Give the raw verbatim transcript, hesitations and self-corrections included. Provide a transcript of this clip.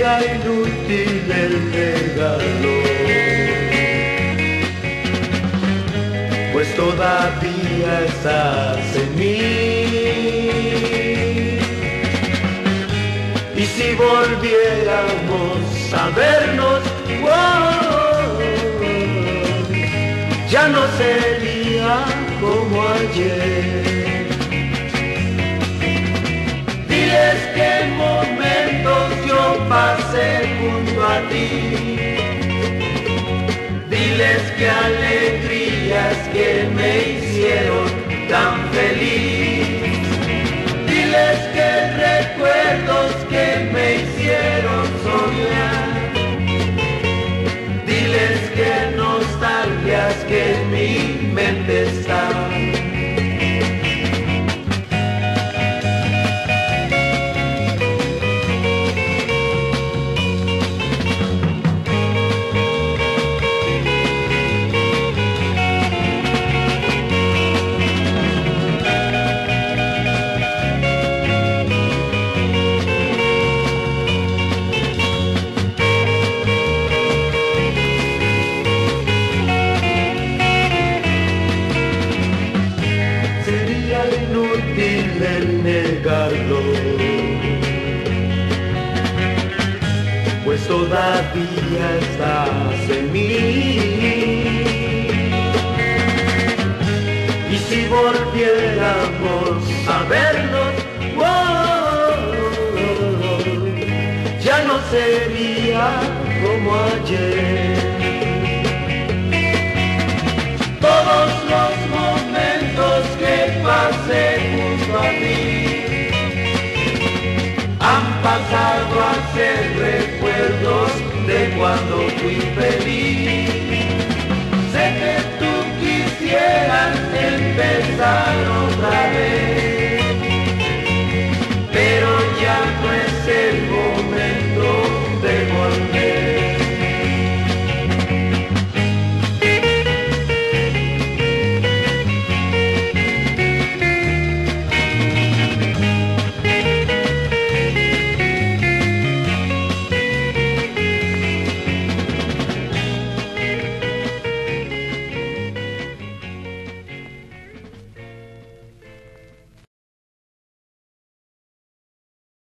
sería inútil el regalo, pues todavía estás en mí. Y si volviéramos a vernos, wow, ya no sería como ayer. Diles qué momentos yo pasé junto a ti, diles qué alegrías que me hicieron tan feliz, diles qué recuerdos que me hicieron soñar, diles qué nostalgias que en mi mente están. Inútil el negarlo, pues todavía estás en mí. Y si volviéramos a vernos, wow, ya no sería como ayer. Todos los momentos que pasé junto a ti han pasado a ser recuerdos de cuando fui feliz. Sé que tú quisieras empezar